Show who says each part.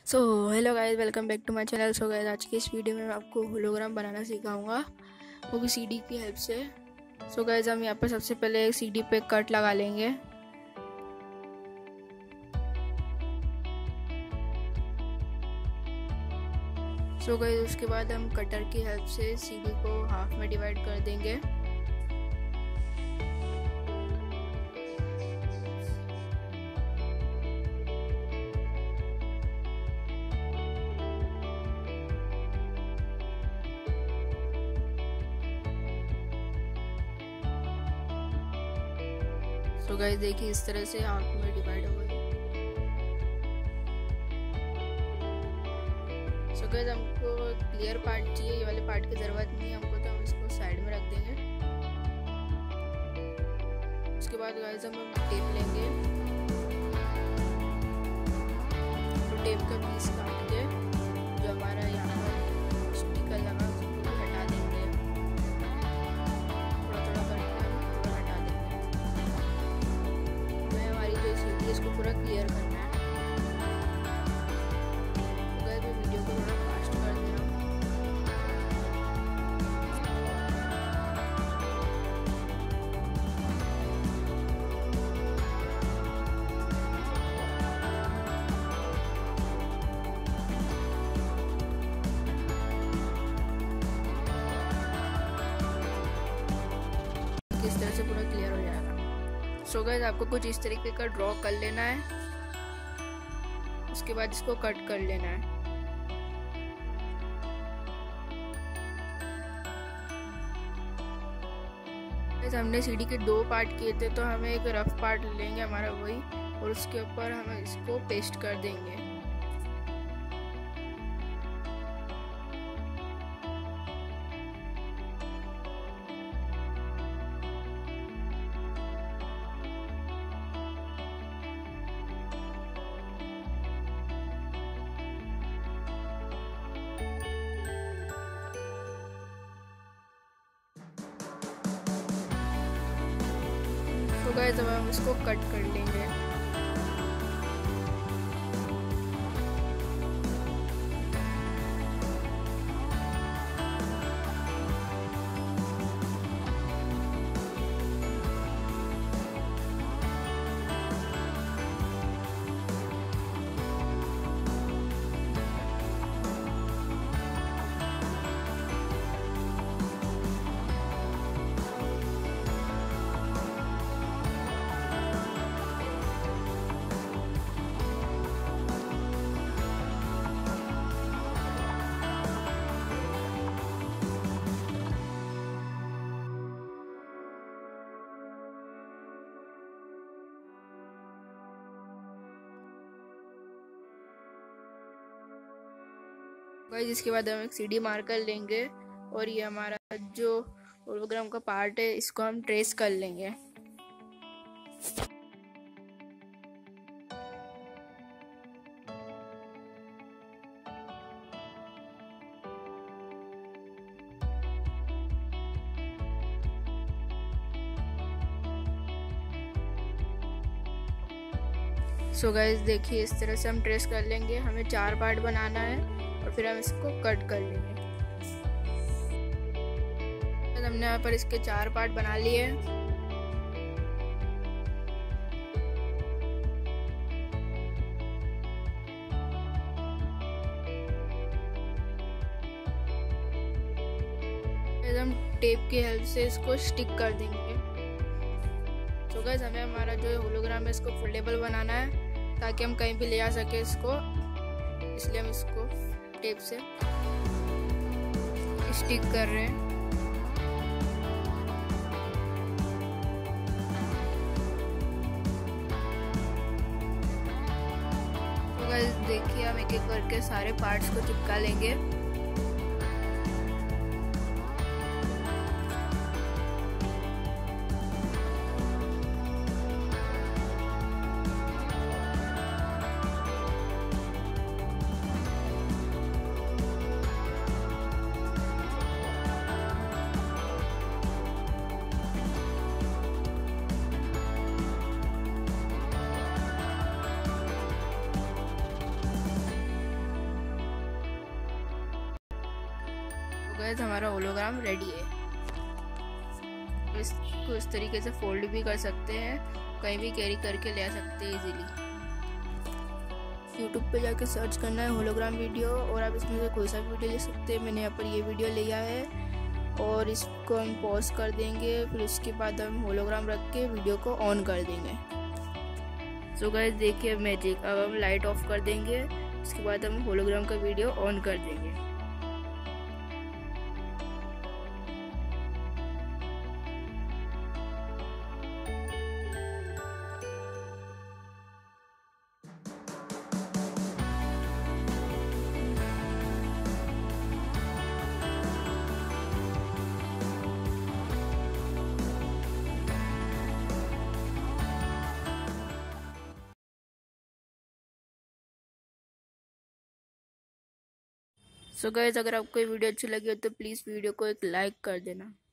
Speaker 1: So hello guys, welcome back to my channel. So guys, आज की इस video में मैं आपको होलोग्राम बनाना सिखाऊंगा, वो भी सीडी की हेल्प से। सो गाइस, हम यहाँ पर सबसे पहले एक सीडी पे कट लगा लेंगे। सो गाइस, उसके बाद हम कटर की हेल्प से सीडी को हाफ में डिवाइड कर देंगे। तो गाइस देखिए, इस तरह से हाफ में डिवाइड हो गई। सो गाइस, हमको क्लियर पार्ट चाहिए, ये वाले पार्ट की ज़रूरत नहीं है हमको, तो हम इसको साइड में रख देंगे। उसके बाद गाइस हम टेप लेंगे, तो टेप का पीस काट के जो हमारा यहाँ पर स्टिकर लगा उसको हटा देंगे। थोड़ा थोड़ा करके हम पूरा हटा देंगे। हमें हमारी जो सीडी है इसको पूरा क्लियर करना है। तो गाइस मैं वीडियो को थोड़ा फास्ट कर दे रहा हूँ। इस तरह से पूरा क्लियर हो जाएगा। सो गाइस, आपको कुछ इस तरीके का ड्रॉ कर लेना है, उसके बाद इसको कट कर लेना है। गाइस, हमने सीडी के 2 पार्ट किए थे, तो हमें एक रफ पार्ट लेंगे हमारा वही, और उसके ऊपर हम इसको पेस्ट कर देंगे। तो गाइस, अब हम इसको कट कर लेंगे। गाइस, इसके बाद हम एक सीडी मार्कर लेंगे और ये हमारा जो होलोग्राम का पार्ट है इसको हम ट्रेस कर लेंगे। सो गाइस देखिए, इस तरह से हम ट्रेस कर लेंगे। हमें 4 पार्ट बनाना है और फिर हम इसको कट कर लेंगे। तो हमने यहाँ पर इसके 4 पार्ट बना लिए। हम टेप की हेल्प से इसको स्टिक कर देंगे। तो गाइस, हमें हमारा जो होलोग्राम है इसको फोल्डेबल बनाना है ताकि हम कहीं भी ले आ सके इसको, इसलिए हम इसको टेप से स्टिक कर रहे हैं। तो गाइस देखिए, हम एक एक करके सारे पार्ट्स को चिपका लेंगे। गाइस हमारा होलोग्राम रेडी है। इसको इस तरीके से फोल्ड भी कर सकते हैं, कहीं भी कैरी करके ले आ सकते हैं इजीली। यूट्यूब पे जाके सर्च करना है होलोग्राम वीडियो और आप इसमें से कोई सा भी वीडियो ले सकते हैं। मैंने यहाँ पर ये वीडियो लिया है और इसको हम पॉज कर देंगे, फिर उसके बाद हम होलोग्राम रख के वीडियो को ऑन कर देंगे। सो गाइस देखिए मैजिक, अब हम लाइट ऑफ कर देंगे, उसके बाद हम होलोग्राम का वीडियो ऑन कर देंगे। सो गाइस अगर आपको ये वीडियो अच्छी लगी हो तो प्लीज़ वीडियो को एक लाइक कर देना।